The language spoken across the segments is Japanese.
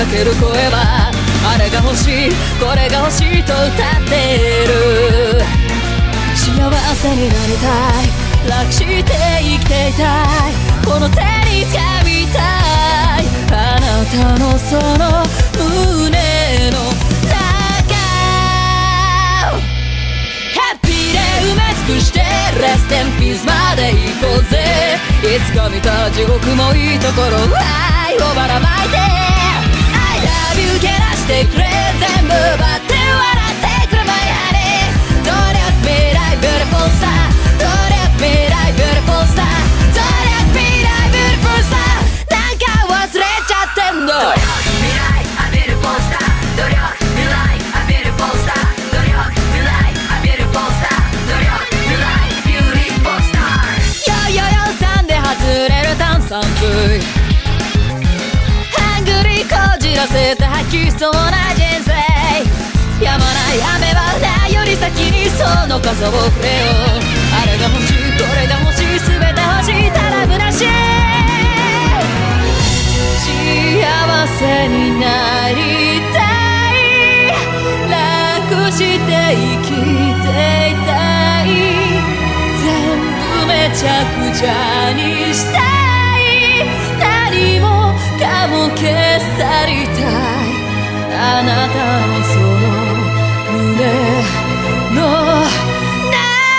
かける声はあれが欲しいこれが欲しいと歌ってる。幸せになりたい楽して生きていたいこの手に掴みたいあなたのその胸の中ハッピーで埋め尽くしてレステンピースまで行こうぜいつか見た地獄もいいところ愛をばらまいて I love you けなしてくれ全部奪って笑ってくれ My honey Don't let me die beautiful star Don't let me die beautiful star Don't let me die beautiful star なんか忘れちゃってんの努力未来 A beautiful star 努力未来 A beautiful star 努力未来 A beautiful star 努力未来 Beautiful star よよよ3で外れる炭酸水ハングリーこじらせて吐きそうな人生やまない雨はないより先にその傘をくれよあれが欲しいこれが欲しい全て欲しいたらむなしい幸せになりたい楽して生きていたい全部めちゃくちゃにしたい何もかも消さりたいあなたのその胸の中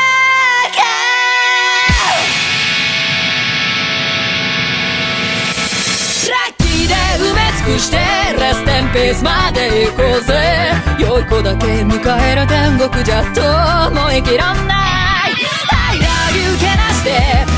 ラッキーで埋め尽くしてレステンピースまで行こうぜ良い子だけ迎える天国じゃとも生きらんない I love you けなして